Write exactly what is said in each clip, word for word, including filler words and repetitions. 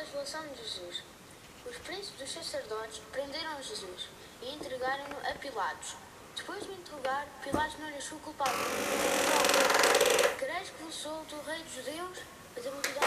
flagelação de Jesus. Os príncipes dos sacerdotes prenderam Jesus e entregaram-no a Pilatos. Depois de o interrogar, Pilatos não lhe achou culpável. Quereis que vos solte o rei dos judeus? Mas a multidão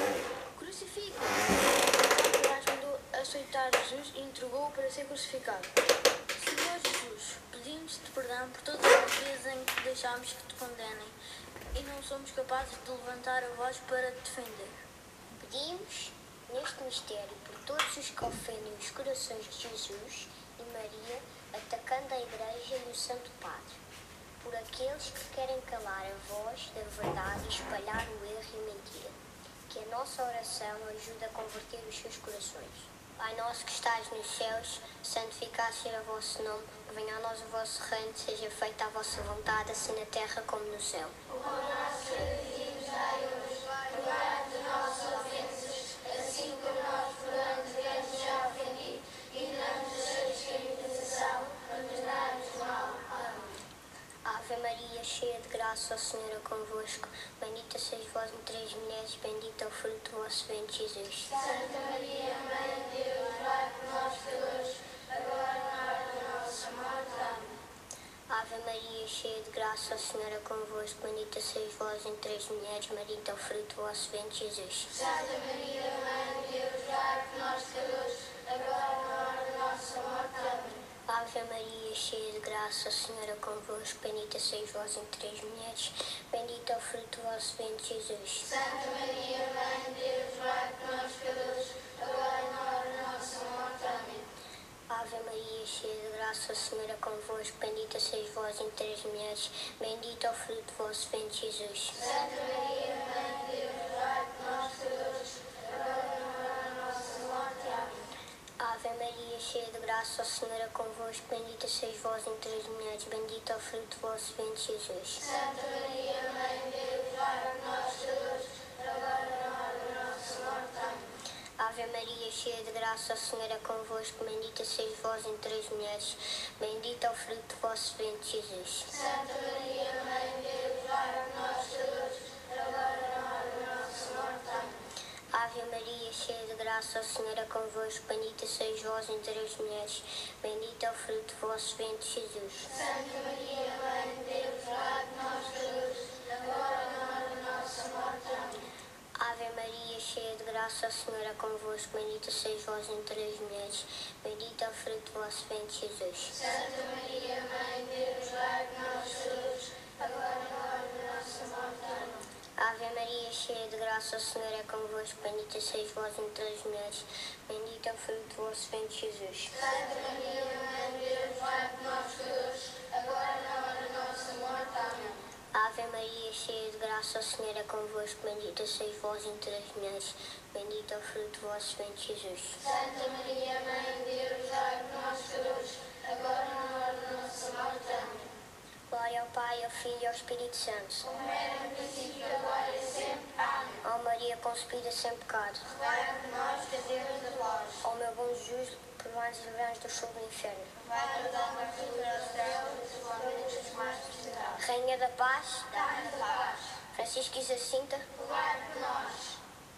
crucifica-o. Pilatos mandou açoitar Jesus e entregou-o para ser crucificado. Senhor Jesus, pedimos-te perdão por todas as vezes em que deixámos que te condenem e não somos capazes de levantar a voz para te defender. Pedimos, neste mistério, por todos os que ofendem os corações de Jesus e Maria, atacando a Igreja e o Santo Padre, por aqueles que querem calar a voz da verdade e espalhar o erro e a mentira. Que a nossa oração ajude a converter os seus corações. Pai nosso que estais nos céus, santificado seja o vosso nome, venha a nós o vosso reino, seja feita a vossa vontade, assim na terra como no céu. O pão nosso cada dia nos dai hoje, perdoai-nos as nossas ofensas, assim como nós perdoamos a quem nos já ofendido, e não nos deixeis cair em tentação, mas livrai-nos do mal. Amém. Ave Maria, cheia de graça, o Senhor é convosco. Bendita sois vós entre as mulheres, bendito é o fruto do vosso ventre, Jesus. Santa Maria, Mãe de Deus, rogai por nós, pecadores, agora e na hora da nossa morte. Amém. Ave Maria, cheia de graça, o Senhor é convosco. Bendita sois vós entre as mulheres, bendito é o fruto do vosso ventre, Jesus. Santa Maria, Mãe de Deus, rogai por nós, pecadores, agora e na hora da nossa morte. Amém. Ave Maria, cheia de graça, o Senhor é convosco. Bendita sois vós entre as mulheres, bendito é o fruto do vosso ventre, Jesus. Santa Maria, Mãe de Deus, rogai por nós, pecadores, agora e na hora da nossa morte. Amém. Ave Maria, cheia de graça, o Senhor é convosco. Bendita sois vós entre as mulheres, bendito é o fruto do vosso ventre, Jesus. Santa Maria, Mãe de Deus, rogai por nós, pecadores, agora e na hora da nossa morte. Amém. Ave Maria, cheia de graça, o Senhor é convosco. Bendita sois vós entre as mulheres, bendito é o fruto do vosso ventre, Jesus. Santa Maria, Mãe de Deus, rogai por nós, pecadores, agora e na hora da nossa morte. Amém. Ave Maria, cheia de graça, o Senhor é convosco. Bendita sois vós entre as mulheres, bendito é o fruto do vosso ventre, Jesus. Santa Maria, Mãe de Deus, rogai por nós, pecadores, agora e na hora da nossa morte. Amém. Ave Maria, cheia de graça, o Senhor é convosco. Bendita sois vós entre as mulheres, bendito é o fruto do vosso ventre, Jesus. Santa Maria, Mãe de Deus, rogai por nós, pecadores, agora e na hora da nossa morte. Amém. Ave Maria, cheia de graça, o Senhor é convosco. Bendita sois vós entre as mulheres, bendito é o fruto do vosso ventre, Jesus. Santa Maria, Mãe de Deus, rogai por nós, pecadores, agora e na hora da nossa morte. Amém. Ave Maria, cheia de graça, o Senhor é convosco. Bendita sois vós entre as mulheres, bendito é o fruto do vosso ventre, Jesus. Santa Maria, Mãe de Deus, rogai por nós, pecadores, agora e na hora da nossa morte. Amém. Ave Maria, cheia de graça, o Senhor é convosco. Bendita sois vós entre as mulheres, bendito é o fruto do vosso ventre, Jesus. Santa Maria, Mãe de Deus, rogai por nós, pecadores, agora e na hora da nossa morte. Amém. Glória ao Pai, ao Filho e ao Espírito Santo. Como era no princípio, agora e sempre. Amém. Ó Maria, concebida sem pecado. Rogai por nós, fazemos a vós. Ó meu bom Jesus, perdoai-nos e livrai-nos do fogo do inferno. Vai nos dar uma ajuda ao céu e principalmente os mais necessitados. Rainha da Paz, Dá-nos a paz. Francisco e Jacinta, Rogai por nós.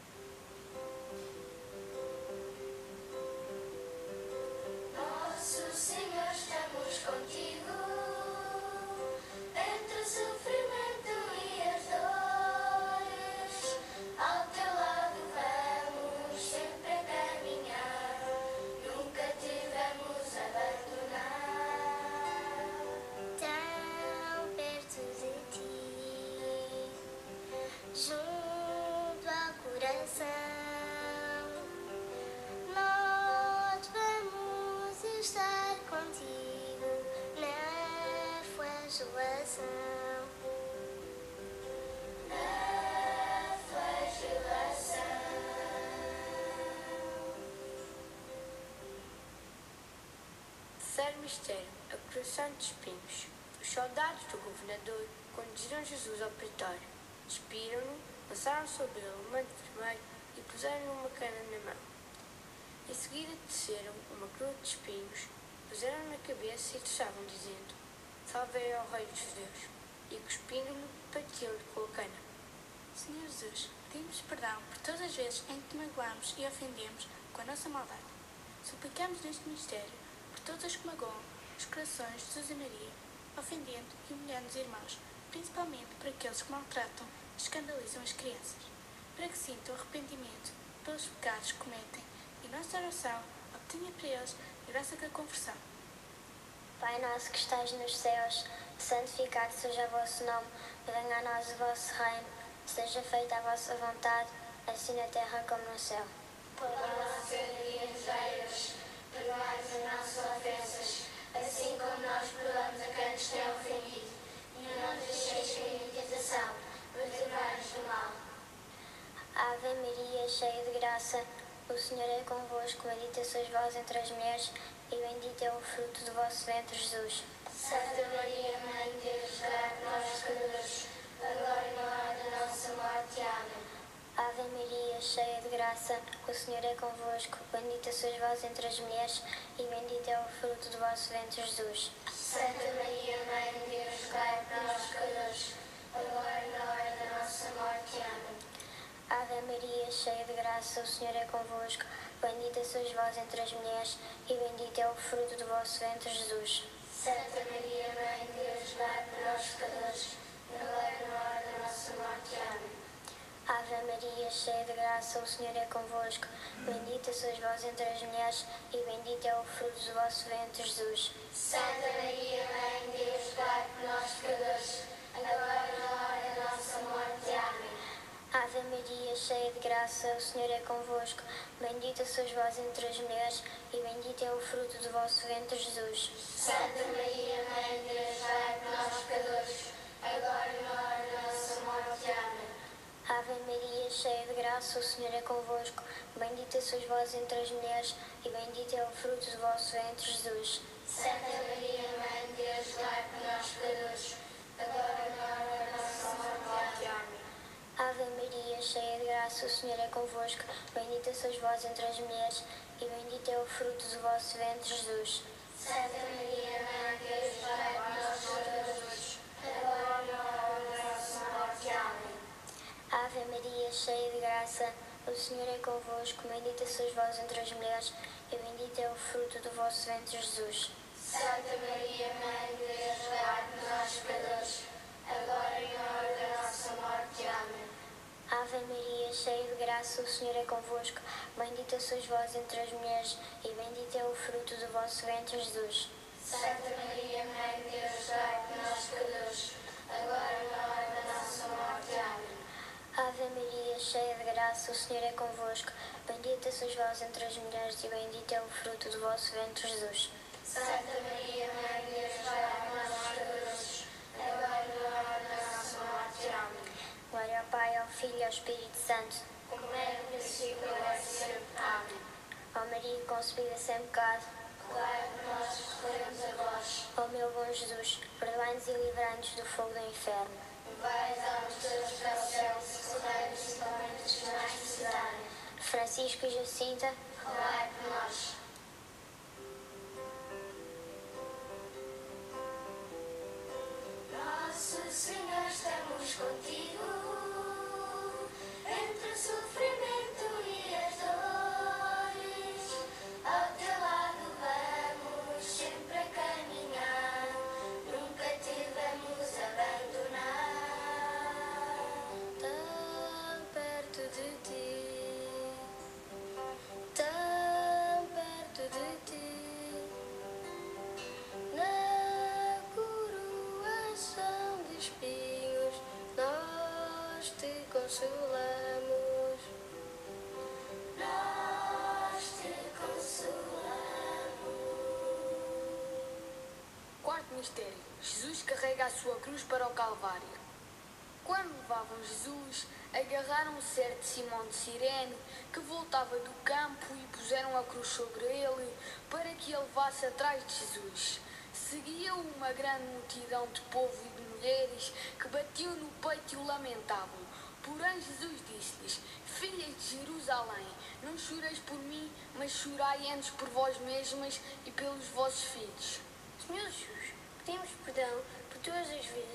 Nosso Senhor, estamos contigo, entre o sofrimento e as dores, ao teu lado vamos sempre caminhar, nunca te vamos abandonar. tão perto de ti, junto ao coração, nós vamos estar contigo na flagelação. Na flagelação. Terceiro mistério, a coroação de espinhos. Os soldados do governador conduziram Jesus ao pretório, despiram-no, passaram sobre ele um manto vermelho e puseram-lhe uma cana na mão. Em seguida desceram uma coroa de espinhos, puseram na cabeça e tocavam, dizendo: Salve ao Rei dos Judeus! E cuspindo-lhe, partiam-lhe com a cana. Senhor Jesus, pedimos perdão por todas as vezes em que te magoamos e ofendemos com a nossa maldade. Suplicamos neste mistério por todos os que magoam os corações de Jesus e Maria, ofendendo e humilhando os irmãos, principalmente por aqueles que maltratam e escandalizam as crianças, para que sintam arrependimento pelos pecados que cometem e nossa oração obtenha para eles a graça da conversão. Pai nosso que estais nos céus, santificado seja o vosso nome, venha a nós o vosso reino, seja feita a vossa vontade, assim na terra como no céu. Pão nosso cada dia nos dai hoje, perdoai-nos as nossas ofensas, assim como nós perdoamos a quem nos tem ofendido, e não nos deixeis cair em tentação, mas livrai-nos do mal. Ave Maria, cheia de graça, o Senhor é convosco, bendita sois vós entre as mulheres, e bendito é o fruto do vosso ventre, Jesus. Santa Maria, Mãe de Deus, rogai por nós pecadores, agora e na hora da nossa morte. Amém. Ave Maria, cheia de graça, o Senhor é convosco, bendita sois vós entre as mulheres, e bendito é o fruto do vosso ventre, Jesus. Santa Maria, Mãe de Deus, rogai por nós pecadores, agora e na hora da nossa morte. Amém. Ave Maria, cheia de graça, o Senhor é convosco, bendita sois vós entre as mulheres, e bendito é o fruto do vosso ventre, Jesus. Santa Maria, Mãe de Deus, rogai por nós pecadores, agora e na hora da nossa morte. Amém. Ave Maria, cheia de graça, o Senhor é convosco, bendita sois vós entre as mulheres, e bendito é o fruto do vosso ventre, Jesus. Santa Maria, Mãe de Deus, rogai por nós pecadores, agora e na hora da nossa morte. Amém. Ave Maria, cheia de graça, o Senhor é convosco, bendita sois vós entre as mulheres, e bendito é o fruto do vosso ventre, Jesus. Santa Maria, Mãe de Deus, rogai por nós pecadores, agora e na hora da nossa morte. Amém. Ave Maria, cheia de graça, o Senhor é convosco, bendita sois vós entre as mulheres, e bendito é o fruto do vosso ventre, Jesus. Santa Maria, Mãe de Deus, rogai por nós pecadores, agora e na hora da nossa morte. Amém. Ave Maria, cheia de graça, o Senhor é convosco, bendita sois vós entre as mulheres, e bendito é o fruto do vosso ventre, Jesus. Santa Maria, Mãe de Deus, rogai por nós pecadores, agora e na hora da nossa morte. Amém. Ave Maria, cheia de graça, o Senhor é convosco, bendita sois vós entre as mulheres, e bendito é o fruto do vosso ventre, Jesus. Santa Maria, Mãe de Deus, rogai por nós pecadores, agora e na hora da nossa morte. Amém. Ave Maria, cheia de graça, o Senhor é convosco, bendita sois vós entre as mulheres, e bendito é o fruto do vosso ventre, Jesus. Santa Maria, Mãe de Deus, rogai por nós pecadores, agora e na hora da nossa morte. Amém. Ave Maria, cheia de graça, o Senhor é convosco, bendita sois vós entre as mulheres, e bendito é o fruto do vosso ventre, Jesus. Santa Maria, Mãe de Deus, rogai por nós pecadores, agora e na hora da nossa morte. Amém. Glória ao Pai, ao Filho e ao Espírito Santo. Como é no princípio, agora e sempre. Amém. Ó Maria, concebida sem pecado, Rogai por nós que recorremos a vós. ó meu bom Jesus, perdoai-nos e livrai-nos do fogo do inferno. Levai as almas todas para o céu, socorrei principalmente os que mais precisarem. Francisco e Jacinta, Rogai por nós. Nosso Senhor, estamos contigo, entre o sofrimento e as dores, ao teu lado vamos sempre a caminhar, nunca te vamos abandonar. tão perto de ti, tão perto de ti, na coroação de espinhos, nós te consolamos. Nós te consolamos. Quarto mistério. Jesus carrega a sua cruz para o Calvário. Quando levavam Jesus, agarraram um certo Simão de Cirene, que voltava do campo, e puseram a cruz sobre ele, para que ele levasse atrás de Jesus. Seguia-o uma grande multidão de povo e de mulheres, que batiam no peito e o lamentavam. Porém Jesus disse-lhes: Filhas de Jerusalém, não choreis por mim, mas chorai antes por vós mesmas e pelos vossos filhos. Senhor Jesus, pedimos perdão por todas as vezes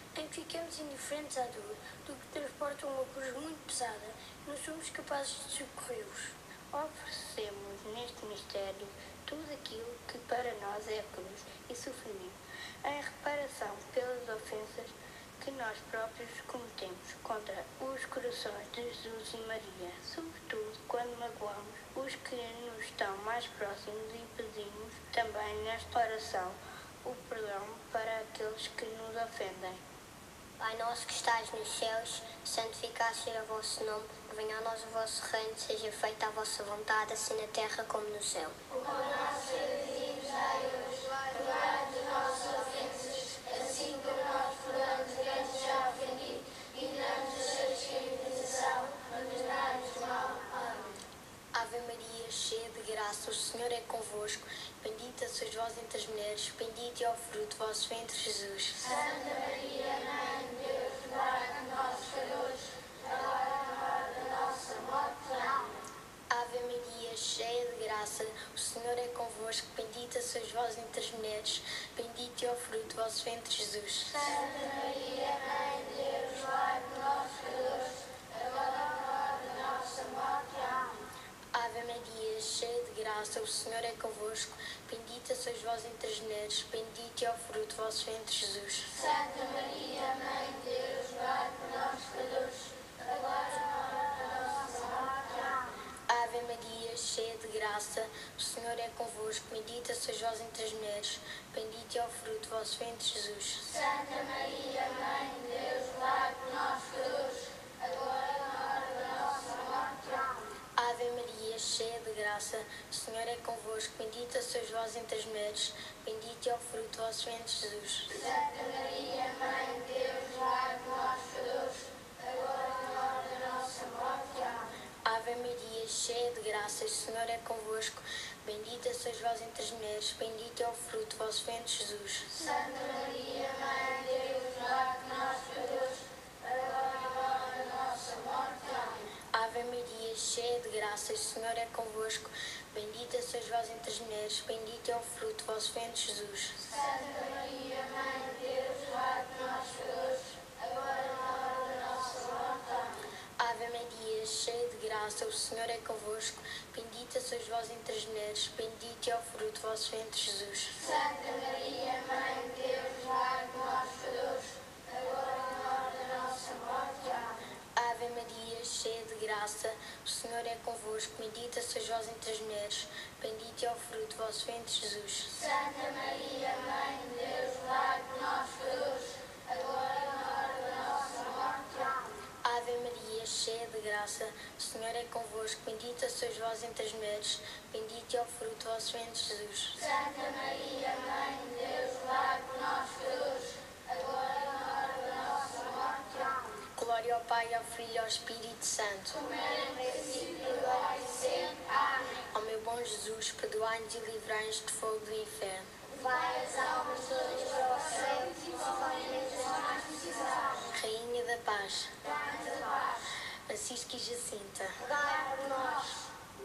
em que ficamos indiferentes à dor do que transporta uma cruz muito pesada e não somos capazes de socorrê-los. Oferecemos neste mistério tudo aquilo que para nós é cruz e sofrimento, em reparação pelas ofensas que nós próprios cometemos contra os corações de Jesus e Maria, sobretudo quando magoamos os que nos estão mais próximos e pedimos também nesta oração o perdão para aqueles que nos ofendem. Pai nosso que estais nos céus, santificado seja o vosso nome, venha a nós o vosso reino, seja feita a vossa vontade, assim na terra como no céu. O pão nosso cada dia nos dai hoje, perdoai-nos as nossas ofensas, assim como nós perdoamos a quem nos já ofendido, e não nos deixeis cair em tentação, mas livrai-nos do mal. Amém. Ave Maria, cheia de graça, o Senhor é convosco. Bendita sois vós entre as mulheres, bendito é o fruto do vosso ventre, Jesus. Santa Maria, Mãe de Deus, rogai por nós, pecadores, agora e na hora da nossa morte. Amém. Ave Maria, cheia de graça, o Senhor é convosco. Bendita sois vós entre as mulheres, bendito é o fruto do vosso ventre, Jesus. Santa Maria, Mãe de Deus, rogai por nós, pecadores, agora e na hora da nossa morte. Amém. Ave Maria, cheia de graça, o Senhor é convosco. Bendita sois vós entre as mulheres, bendito é o fruto do vosso ventre, Jesus. Santa Maria, Mãe de Deus, rogai por nós, pecadores, agora e na hora da nossa morte. Amém. Ave Maria, cheia de graça, o Senhor é convosco. Bendita sois vós entre as mulheres, bendito é o fruto do vosso ventre, Jesus. Santa Maria, Mãe de Deus, rogai por nós, pecadores, agora e na hora da nossa morte. Amém. Ave Maria, cheia de graça, o Senhor é convosco. Bendita sois vós entre as mulheres, bendito é o fruto do vosso ventre, Jesus. Santa Maria, Mãe de Deus, rogai por nós, pecadores, agora e na hora da nossa morte. Amém. Ave Maria, cheia de graça, o Senhor é convosco. Bendita sois vós entre as mulheres, bendito é o fruto do vosso ventre, Jesus. Santa Maria, Mãe de Deus, rogai por nós, pecadores, agora e na hora da nossa morte. Amém. Ave Maria, cheia de graça, o Senhor é convosco. Bendita sois vós entre as mulheres, bendito é o fruto do vosso ventre, Jesus. Santa Maria, Mãe de Deus, rogai por nós, pecadores, agora e na hora da nossa morte. Amém. Ave Maria, cheia de graça, o Senhor é convosco. Bendita sois vós entre as mulheres, bendito é o fruto do vosso ventre, Jesus. Santa Maria, Mãe de Deus, rogai por nós, pecadores, agora e na hora da nossa morte. Amém. Ave Maria, cheia de graça, o Senhor é convosco. Bendita sois vós entre as mulheres, bendito é o fruto do vosso ventre, Jesus. Santa Maria, Mãe de Deus, rogai por nós, pecadores, agora e na hora da nossa morte. Amém. Ave Maria, cheia de graça, o Senhor é convosco. Bendita sois vós entre as mulheres, bendito é o fruto do vosso ventre, Jesus. Santa Maria, Mãe de Deus, rogai por nós, pecadores, agora e na hora da nossa morte. Amém. Glória ao Pai, ao Filho e ao Espírito Santo. Como era no princípio, agora e sempre. Amém. Ó meu bom Jesus, perdoai-nos e livrai-nos do fogo do inferno. Vai as almas todas para o céu, principalmente as mais precisadas. Rainha da Paz, Dá-nos a paz. Francisca e Jacinta, Rogai por nós.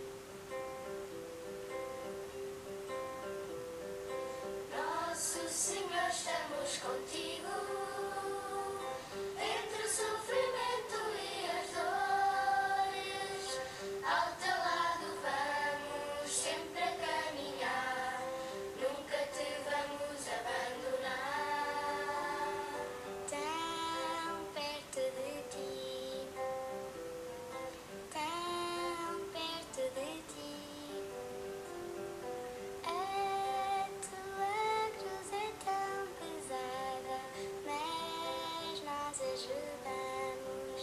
Nosso Senhor, estamos contigo, entre o sofrimento e as dores. Ao teu lado vamos sempre a caminhar, nunca te vamos abandonar. Tão perto de ti, tão perto de ti. A tua cruz é tão pesada, mas nós ajudamos.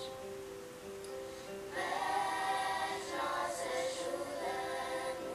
Mas nós ajudamos.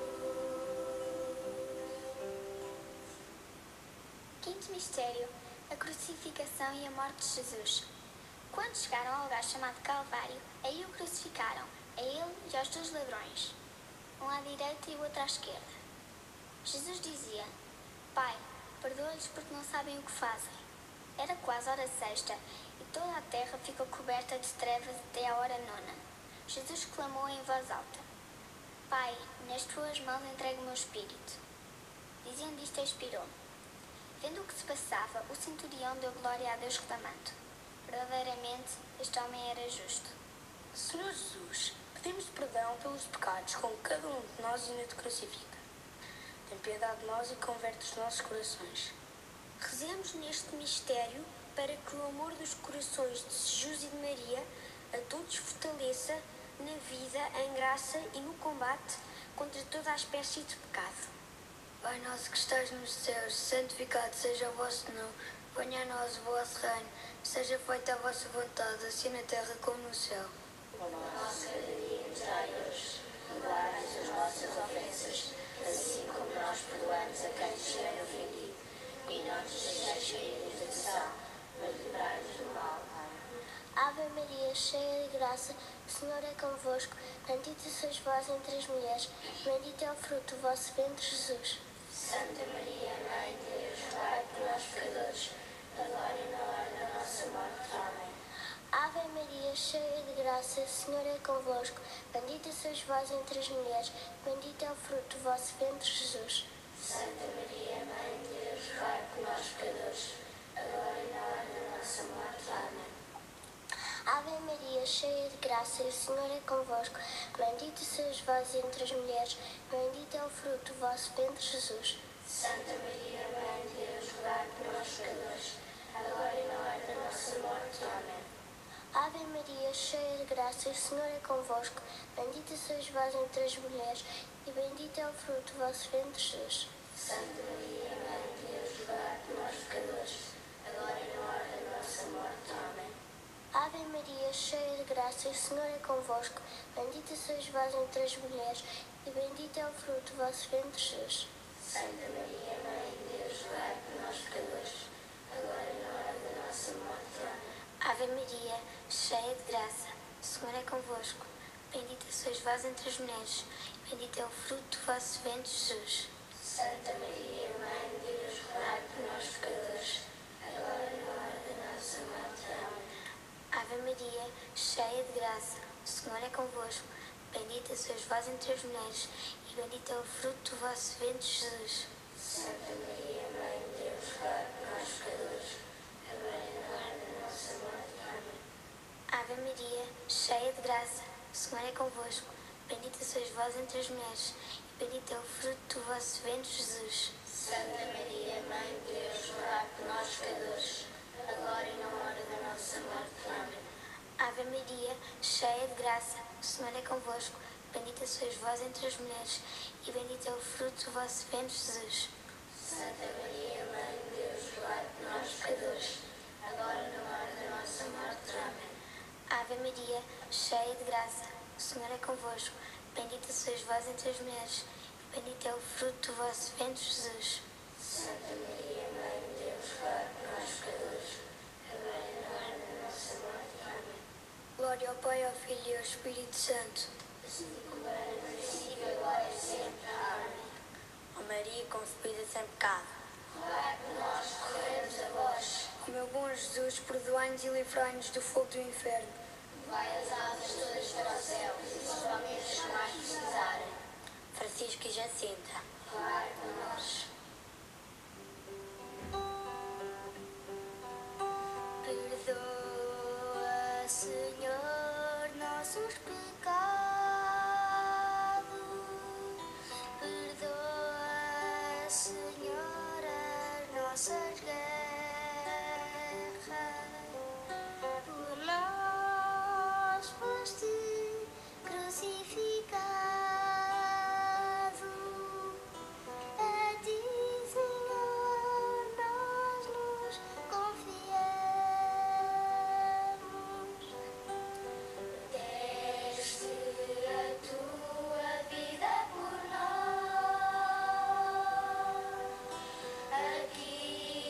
Quinto mistério: a crucificação e a morte de Jesus. Quando chegaram ao lugar chamado Calvário, aí o crucificaram, a ele e aos dois ladrões, um à direita e o outro à esquerda. Jesus dizia: Pai, perdoa-lhes porque não sabem o que fazem. Era quase hora sexta e toda a terra ficou coberta de trevas até a hora nona. Jesus clamou em voz alta: Pai, nas tuas mãos entrego o meu espírito. Dizendo isto, expirou. Vendo o que se passava, o centurião deu glória a Deus reclamando: verdadeiramente, este homem era justo. Senhor Jesus, pedimos perdão pelos pecados com que cada um de nós ainda te crucifica. Tem piedade de nós e converte os nossos corações. Rezemos neste mistério para que o amor dos corações de Jesus e de Maria a todos fortaleça na vida, em graça e no combate contra toda a espécie de pecado. Pai nosso que estás nos céus, santificado seja o vosso nome. Venha a nós o vosso reino. Seja feita a vossa vontade, assim na terra como no céu. O nosso cada dia nos dai hoje. Perdoai-nos as nossas ofensas, assim como nós perdoamos a quem nos tem ofendido. E não nos deixeis cair em tentação, mas livrai-nos do mal. Ave Maria, cheia de graça, o Senhor é convosco. Bendita sois vós entre as mulheres, bendito é o fruto do vosso ventre, Jesus. Santa Maria, Mãe de Deus, rogai por nós pecadores, agora e na hora da nossa morte. Amém. Ave Maria, cheia de graça, o Senhor é convosco. Bendita sois vós entre as mulheres, bendito é o fruto do vosso ventre, Jesus. Santa Maria, Mãe de Deus, rogai por nós pecadores, agora e na hora da nossa morte. Amém. Ave Maria, cheia de graça, o Senhor é convosco. Bendita sois vós entre as mulheres, bendito é o fruto do vosso ventre, Jesus. Santa Maria, Mãe de Deus, rogai por nós pecadores, agora e na hora da nossa morte. Amém. Ave Maria, cheia de graça, o Senhor é convosco. Bendita sois vós entre as mulheres, e bendito é o fruto do vosso ventre, Jesus. Santa Maria, Mãe de Deus, rogai por nós pecadores, agora e na hora da nossa morte. Amém. Ave Maria, cheia de graça, o Senhor é convosco. Bendita sois vós entre as mulheres, e bendito é o fruto do vosso ventre, Jesus. Santa Maria, Mãe de Deus, rogai por nós pecadores, agora e na hora da nossa morte. Amém. Ave Maria, cheia de graça, o Senhor é convosco. Bendita sois vós entre as mulheres, e bendito é o fruto do vosso ventre, Jesus. Santa Maria, Mãe de Deus, rogai por nós pecadores, agora e na hora da nossa morte. Amém. Ave Maria, cheia de graça, o Senhor é convosco. Bendita sois vós entre as mulheres, e bendito é o fruto do vosso ventre, Jesus. Santa Maria, Mãe de Deus, rogai por nós pecadores, agora e na hora da nossa morte. Amém. Ave Maria, cheia de graça, o Senhor é convosco. Bendita sois vós entre as mulheres, e bendito é o fruto do vosso ventre, Jesus. Santa Maria, Mãe de Deus, rogai por nós pecadores, agora e na hora da nossa morte. Amém. Ave Maria, cheia de graça, o Senhor é convosco. Bendita sois vós entre as mulheres, e bendito é o fruto do vosso ventre, Jesus. Santa Maria, Mãe de Deus, rogai por nós pecadores, agora e na hora da nossa morte. Amém. Ave Maria, cheia de graça, o Senhor é convosco. Bendita sois vós entre as mulheres, e bendito é o fruto do vosso ventre, Jesus. Santa Maria, Mãe de Deus, rogai por nós pecadores, agora e na hora da nossa morte. Amém. Glória ao Pai, ao Filho e ao Espírito Santo. Assim como era no princípio, agora e sempre. Amém. Ó Maria, concebida sem pecado. Rogai por nós, recorremos a vós. Ó meu bom Jesus, perdoai-nos e livrai-nos do fogo do inferno. Vai as almas todas para o céu, principalmente as que mais precisarem. Francisco e Jacinta. Rogai por nós. Perdoa, Senhor, nossos pecados. Perdoa, Senhor, as nossas guerras. Por nós foste crucificado. A ti, Senhor, nós nos confiamos. Deste a tua vida por nós. Aqui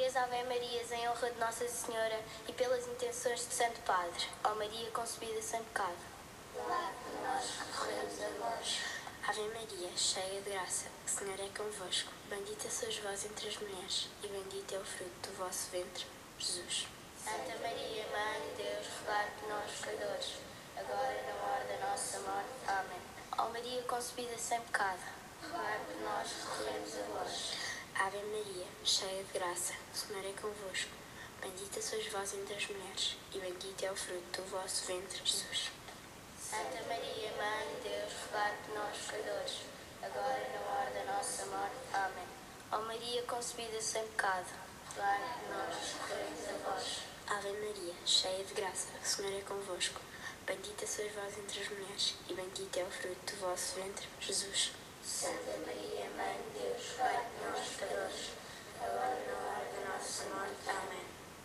três Ave Marias em honra de Nossa Senhora e pelas intenções de Santo Padre. Ó Maria concebida sem pecado. Rogai por nós que recorremos a vós. Ave Maria, cheia de graça, o Senhor é convosco. Bendita sois vós entre as mulheres, e bendito é o fruto do vosso ventre, Jesus. Santa Maria, Mãe de Deus, rogai por nós, pecadores, agora e na hora da nossa morte. Amém. Ó Maria concebida sem pecado, Rogai por nós que recorremos a vós. Ave Maria, cheia de graça, o Senhor é convosco. Bendita sois vós entre as mulheres, e bendito é o fruto do vosso ventre, Jesus. Santa Maria, Mãe de Deus, rogai por nós, pecadores, agora e na hora da nossa morte. Amém. Ó Maria concebida sem pecado, Rogai por nós que recorremos a vós. Ave Maria, cheia de graça, o Senhor é convosco. Bendita sois vós entre as mulheres, e bendito é o fruto do vosso ventre, Jesus. Santa Maria, Mãe de Deus, rogai por nós, pecadores, agora e na hora da nossa morte. Amém.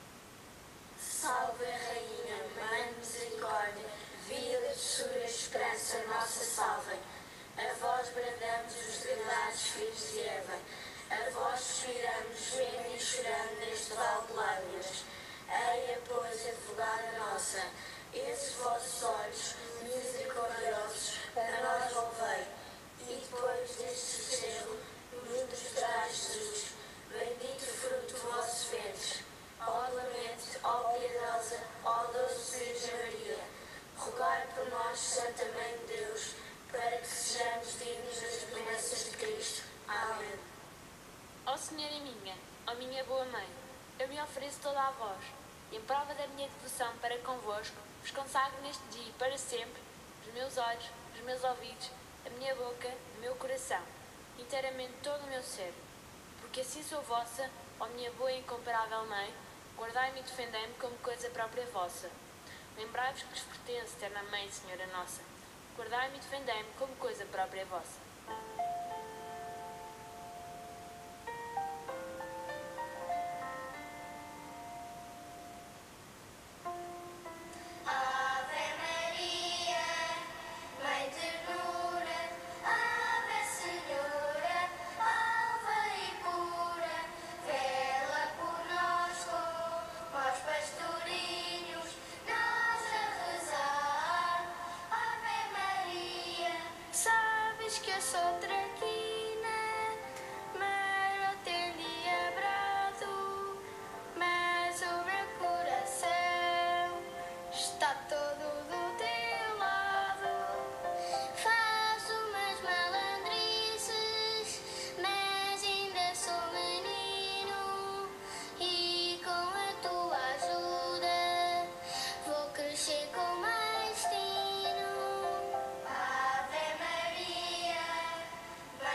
Salve, Rainha, Mãe de Misericórdia, vida, doçura, esperança, nossa salve. A vós bradamos os degradados filhos de Eva, a vós suspiramos, vendo e chorando neste vale de lágrimas. Eia, pois, advogada nossa, esses vossos olhos misericordiosos a nós volvei, e depois deste sossego nos mostrai Jesus, bendito o fruto do vosso ventre. Ó clemente, ó piedosa, ó doce Virgem Maria, rogai por nós, Santa Mãe de Deus, para que sejamos dignos das promessas de Cristo. Amém. Ó Senhora minha, ó minha boa Mãe, eu me ofereço toda a vós, e em prova da minha devoção para convosco, vos consagro neste dia e para sempre os meus olhos, os meus ouvidos, a minha boca, o meu coração, inteiramente todo o meu ser. Porque assim sou vossa, ó minha boa e incomparável Mãe, guardai-me e defendei-me como coisa própria vossa. Lembrai-vos que vos pertence, eterna Mãe, Senhora nossa, guardai-me e defendei-me como coisa própria vossa. Ave Maria, Mãe de ternura, Ave Senhora, alva e pura, vela por nós com os pastorinhos, nós a rezar. Ave Maria, sabes que eu sou traquina, mas eu teria brado, mas o meu coração está todo do teu lado. Faço umas malandrices, mas ainda sou menino, e com a tua ajuda vou crescer com mais tino. Ave Maria, Mãe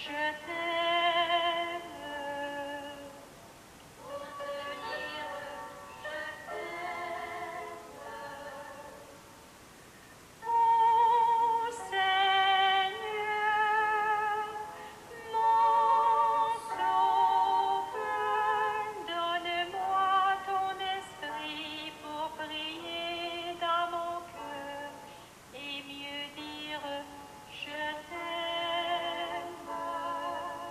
Et mieux dire je t'aime.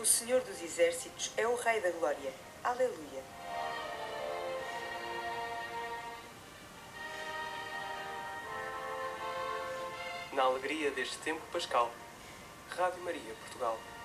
Senhor dos Exércitos é o Rei da Glória. Aleluia. Na alegria deste tempo pascal, Rádio Maria Portugal.